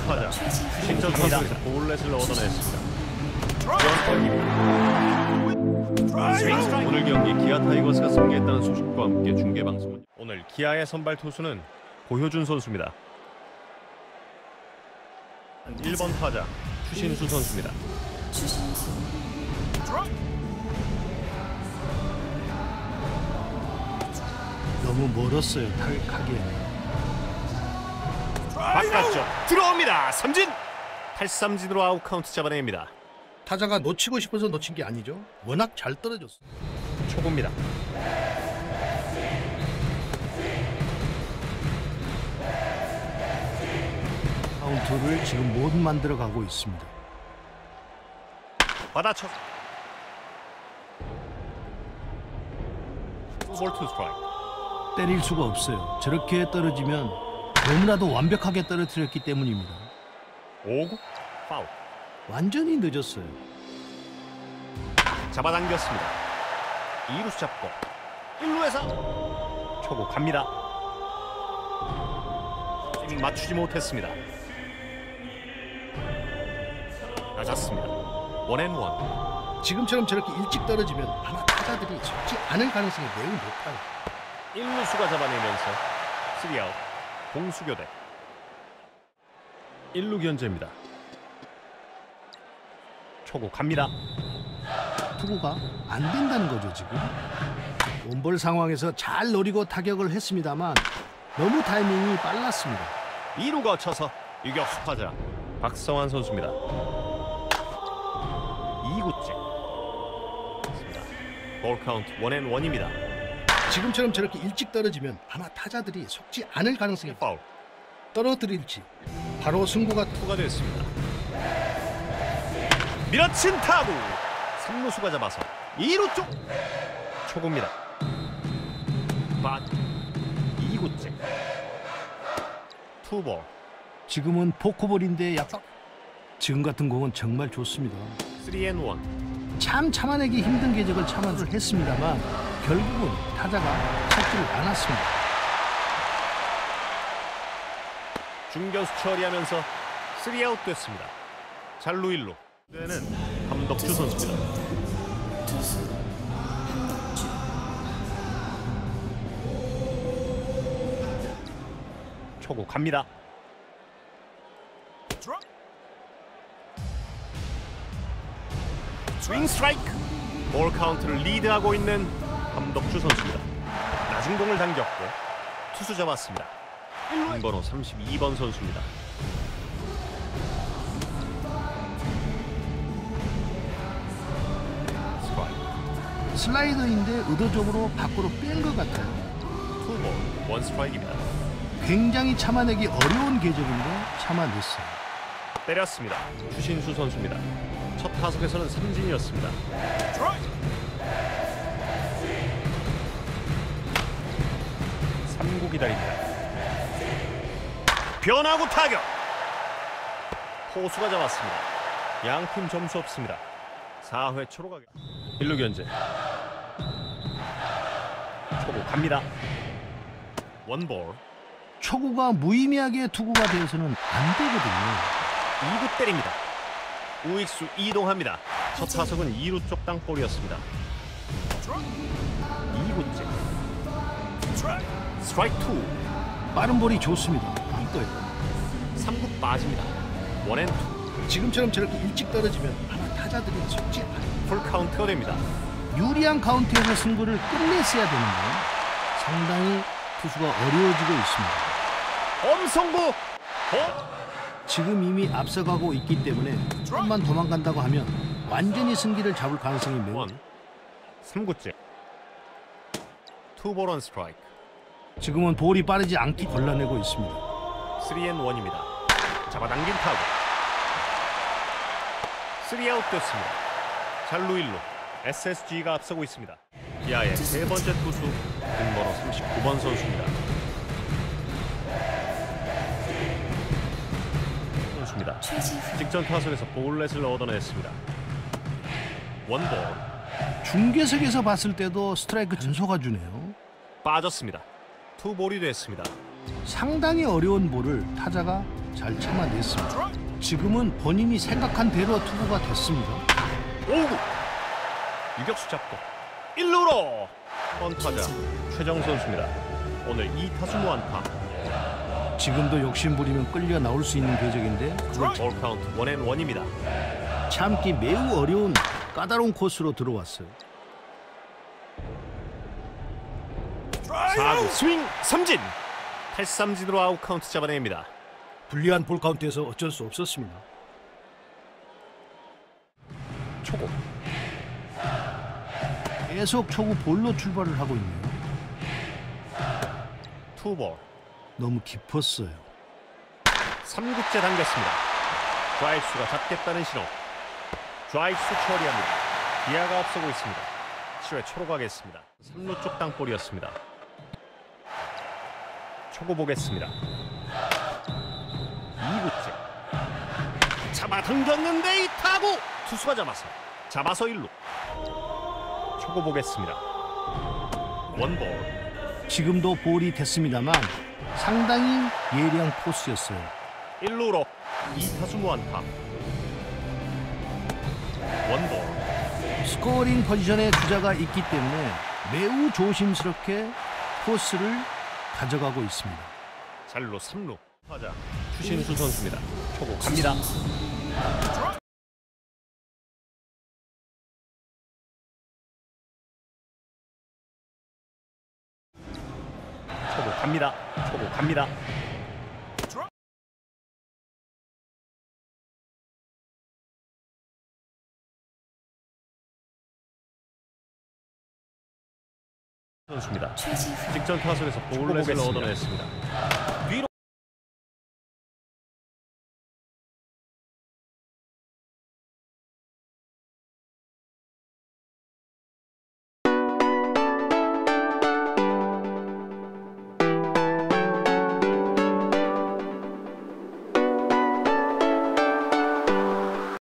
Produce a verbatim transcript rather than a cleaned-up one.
타자 추신전 타석에서 볼넷을 얻어냈습니다. 오늘 경기 기아 타이거스가 승리했다는 소식과 함께 중계 방송은 오늘 기아의 선발 투수는 고효준 선수입니다. 일 번 타자 추신수 선수입니다. 너무 멀었어요. 타격하기에. 바깥쪽 들어옵니다. 삼진. 팔삼진으로 아웃 카운트 잡아냅니다. 타자가 놓치고 싶어서 놓친 게 아니죠. 워낙 잘 떨어졌어. 초구입니다. 카운트를 지금 못 만들어가고 있습니다. 받아쳐. 투볼 투 스트라이크. 때릴 수가 없어요. 저렇게 떨어지면 너무나도 완벽하게 떨어뜨렸기 때문입니다. 오 구 파울. 완전히 늦었어요. 잡아당겼습니다. 이 루수 잡고 일 루에서 초구 갑니다. 타이밍 맞추지 못했습니다. 낮았습니다. 원앤원. 지금처럼 저렇게 일찍 떨어지면 아마 타자들이 속지 않을 가능성이 매우 높아요. 일 루수가 잡아내면서 쓰리 아웃. 공수 교대. 일 루 견제입니다. 초구 갑니다. 투구가 안 된다는 거죠. 지금 원볼 상황에서 잘 노리고 타격을 했습니다만 너무 타이밍이 빨랐습니다. 이 루 거쳐서 유격수 타자 박성환 선수입니다. 이 구째. 볼 카운트 원앤원입니다. 지금처럼 저렇게 일찍 떨어지면 아마 타자들이 속지 않을 가능성이 파울. 떨어뜨릴지 바로 승부가 투가 됐습니다. 밀어친 타구. 삼 루수가 잡아서 이 루 쪽. 초구입니다. 반. 이 구째. 투볼. 지금은 포크볼인데 약간 지금 같은 공은 정말 좋습니다. 쓰리 앤 원. 참 참아내기 힘든 궤적을 참아를 했습니다만 결국은 타자가 찾지를 않았습니다. 중견수 처리하면서 쓰리 아웃 됐습니다. 잘루 일 루. 때는 함덕주 선수입니다. 초구 갑니다. 스윙 스트라이크. 볼 카운트를 리드하고 있는 함덕주 선수입니다. 낮은 공을 당겼고 투수 잡았습니다. 번호 삼십이 번 선수입니다. 슬라이더인데 의도적으로 밖으로 뺀 것 같아요. 투볼 원 스트라이크입니다. 굉장히 참아내기 어려운 궤적인데 참아냈어요. 때렸습니다. 추신수 선수입니다. 첫 타석에서는 삼진이었습니다. 삼 구 기다립니다. 변화구 타격. 포수가 잡았습니다. 양팀 점수 없습니다. 사 회 초로 가격. 일 루 견제. 초구 갑니다. 원볼. 초구가 무의미하게 투구가 되어서는 안 되거든요. 이 구 때립니다. 우익수 이동합니다. 첫 타석은 이 루 쪽 땅볼이었습니다. 이 구째. 스트라이크 투. 빠른 볼이 좋습니다. 이거예요. 삼 구 빠집니다. 원앤투. 지금처럼 저렇게 일찍 떨어지면 아마 타자들이 속지 않아요. 풀 카운트가 됩니다. 유리한 카운트에서 승부를 끝냈어야 되는데 상당히 투수가 어려워지고 있습니다. 엄성부. 어? 지금 이미 앞서가고 있기 때문에 조금만 도망간다고 하면 완전히 승기를 잡을 가능성이 매우 원. 삼 구째. 투볼 원 스트라이크. 지금은 볼이 빠르지 않게 골라내고 있습니다. 쓰리 앤 원입니다. 잡아당긴 타구. 쓰리 아웃 됐습니다. 잘루 일 루. 에스에스지가 앞서고 있습니다. 기아의 세 번째 투수 등번호 삼십구 번 선수입니다. 선수입니다. 직전 타석에서 볼넷을 얻어냈습니다. 원볼. 중계석에서 봤을 때도 스트라이크 단소가 주네요. 빠졌습니다. 투볼이 됐습니다. 상당히 어려운 볼을 타자가 잘 참아냈습니다. 지금은 본인이 생각한 대로 투구가 됐습니다. 오구 유격수 잡고 일 루로 번타자 최정 선수입니다. 오늘 이 타수 무안타. 지금도 욕심부리면 끌려 나올 수 있는 궤적인데 그걸 볼 카운트 원앤 원입니다. 참기 매우 어려운 까다로운 코스로 들어왔어요. 사 구 스윙 삼진. 탈삼진으로 아웃 카운트 잡아냅니다. 불리한 볼 카운트에서 어쩔 수 없었습니다. 초구 계속 초구 볼로 출발을 하고 있네요. 투볼 너무 깊었어요. 삼 구째 당겼습니다. 좌익수가 잡겠다는 신호. 좌익수 처리합니다. 기아가 앞서고 있습니다. 칠 회 초로 가겠습니다. 삼 루 쪽 땅볼이었습니다. 초구 보겠습니다. 이 구째 잡아 당겼는데 이 타구 투수가 잡아서 잡아서 일 루. 초구 보겠습니다. 원볼. 지금도 볼이 됐습니다만 상당히 예리한 코스였어요. 일 루로 이 타수 무안타. 원볼. 스코어링 포지션에 주자가 있기 때문에 매우 조심스럽게 코스를 가져가고 있습니다. 잘루 삼 루. 타자 추신수 선수입니다. 초구 갑니다. 초구 갑니다. 초구 갑니다. 선수입니다. 직전 타석에서 볼넷을 얻어냈습니다.